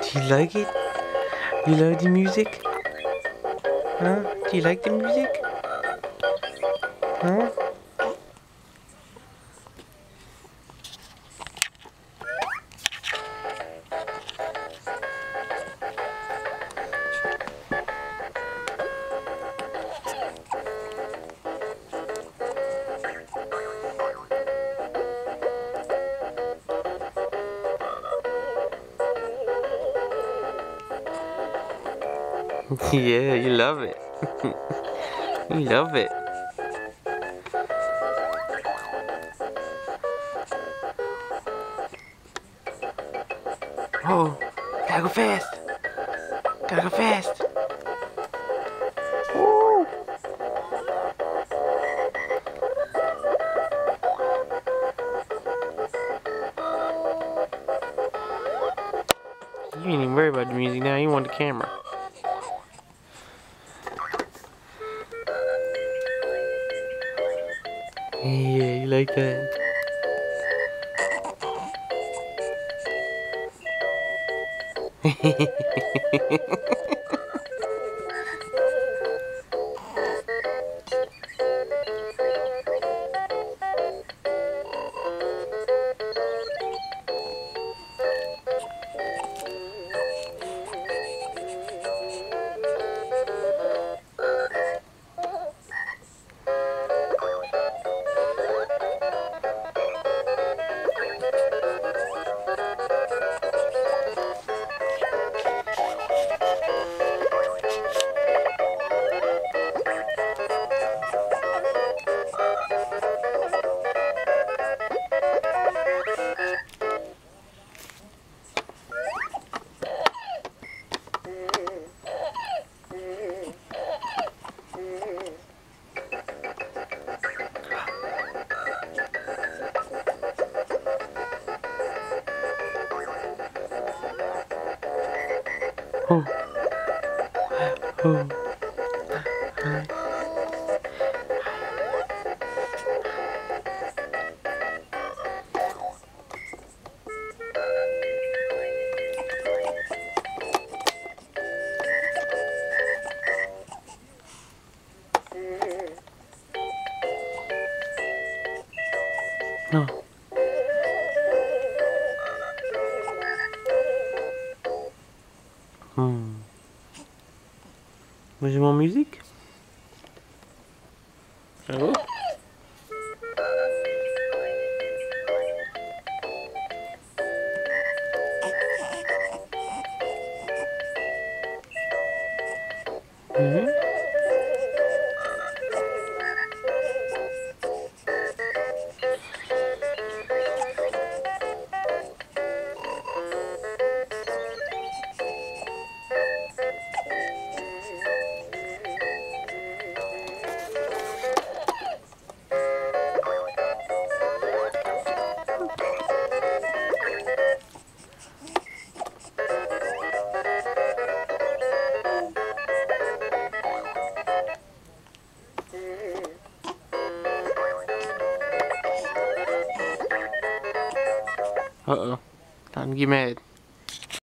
Do you like it? You love the music? Huh? Do you like the music? Huh? Yeah, you love it. You love it. Oh, gotta go fast. Gotta go fast. Woo. You ain't even worry about the music now. You want the camera. Yeah, you like that? Oh. Oh. No. Was you more music? Oh. Mm-hmm. Uh-oh. Time to get mad.